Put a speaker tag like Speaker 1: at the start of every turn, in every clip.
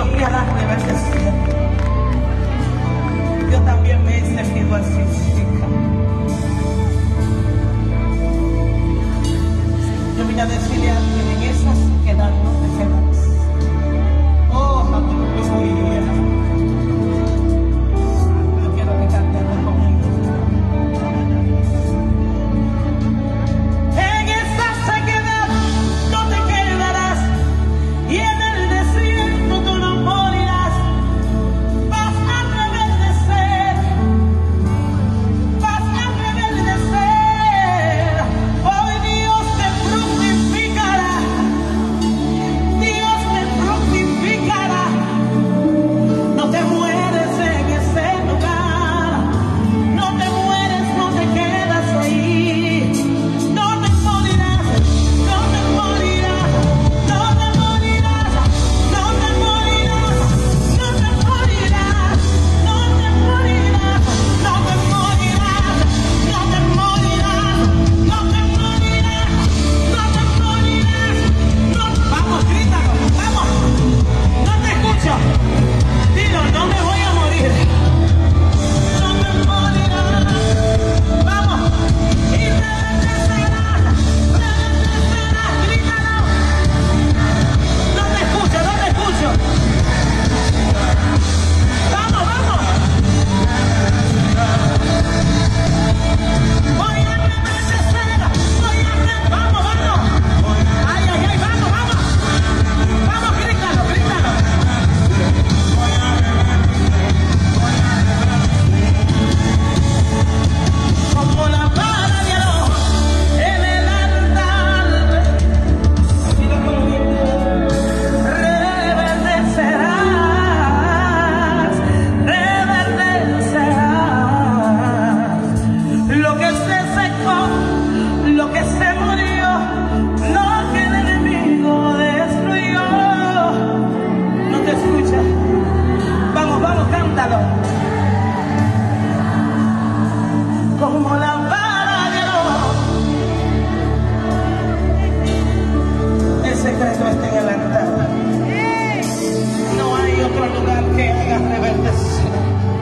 Speaker 1: Dios me hará reverdecer. Yo también me he sentido así, hija. Yo vine a decirle a alguien, en esa sequedad no te quedas. Oh, aleluya. Yo quiero que cantemos conmigo. En esa sequedad no te quedarás, y en el desierto tú no morirás. Vas a reverdecer, vas a reverdecer. Hoy Dios te fructificará, Dios te fructificará. No te mueres en ese lugar, no te mueres, no te quedas ahí. No te morirás, no te morirás, no te morirás, no te morirás, no te morirás, no te morirás, no te morirás, no te morirás, no te morirás, no te morirás. Vamos, grítalo, vamos. No te escucho. Dilo, no me voy a morir. No te morirás. Vamos. Y reverdecerás, grítalo. No te escucho, no te escucho. Vamos, vamos. Voy a reverdecer, vamos, vamos. Ay, ay, ay, vamos, vamos. Vamos, grítalo, grítalo. Como la vara de Aarón en el altar, dilo conmigo. Reverdecerás, reverdecerás. Lo que se secó, lo que se murió, lo que el enemigo destruyó. No te escucha. Vamos, vamos, cántalo. Como la vara de Aarón. El secreto está en el altar. No hay otro lugar que haga reverdecer.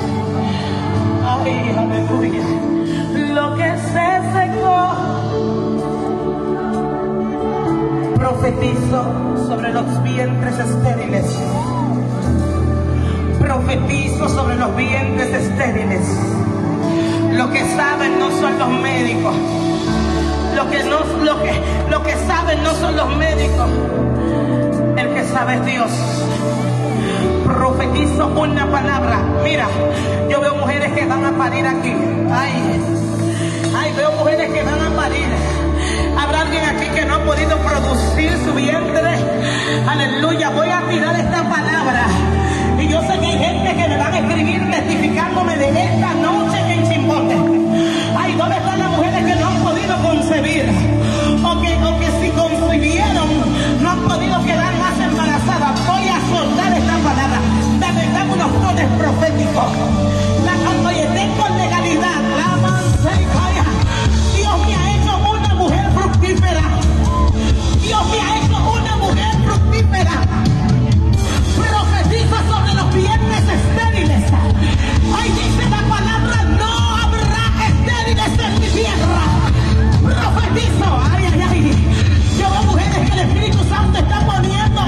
Speaker 1: Ay, aleluya. Lo que se secó, profetizo sobre los vientres estériles. Profetizo sobre los vientres estériles. Lo que saben no son los médicos. Lo que saben no son los médicos. El que sabe es Dios. Profetizo una palabra. Mira, yo veo mujeres que van a parir aquí. Ay, veo mujeres que van a parir. Habrá alguien aquí que no ha podido producir su vientre. Aleluya, voy a tirar esta palabra. Y yo sé que hay gente que me van a escribir testificándome de esta noche en Chimbote. Ay, ¿dónde están las mujeres que no han podido concebir? O que si concibieron no han podido quedar más embarazadas. Voy a soltar esta palabra. Dame unos tones proféticos. Oye, tengo legalidad. La mansa y calla. Dios me ha hecho una mujer fructífera. Dios me ha hecho una mujer fructífera. Profetiza sobre los vientres estériles. Ay, dice la palabra, no habrá estériles en mi tierra. Profetizo. Ay, ay, ay. Yo veo mujeres que el Espíritu Santo está poniendo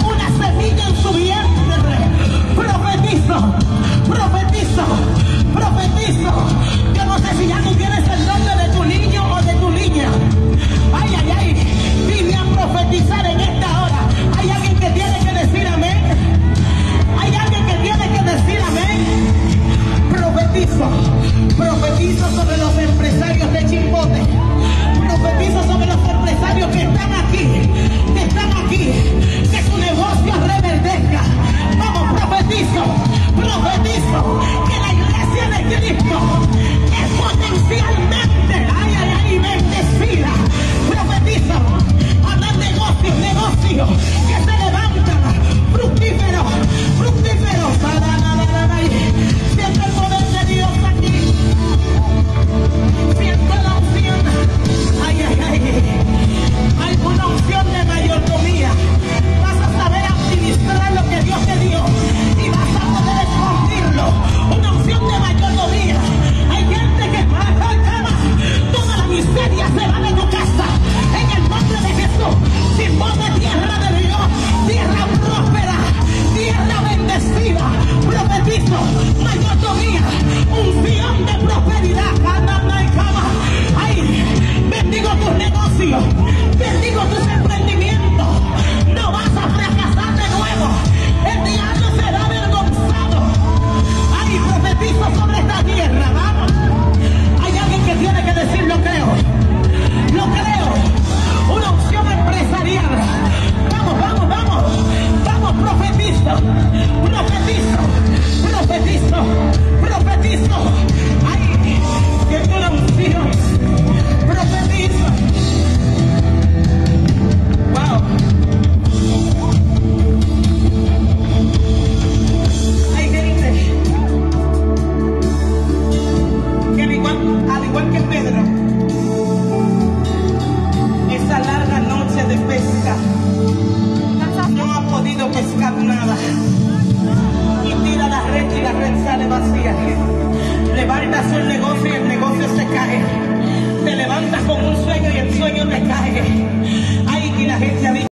Speaker 1: vacía. Levantas un negocio y el negocio se cae. Te levantas con un sueño y el sueño te cae. Ay, y la gente ha dicho